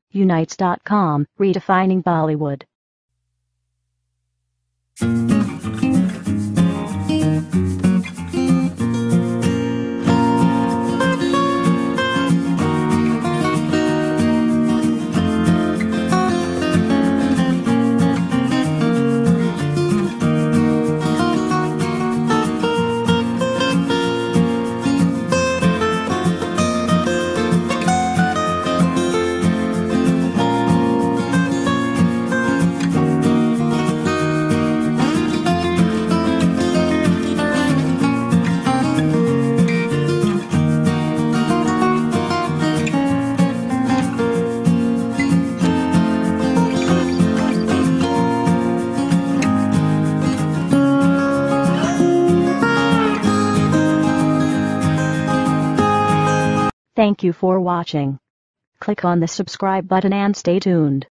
Unites.com, redefining Bollywood. Thank you for watching. Click on the subscribe button and stay tuned.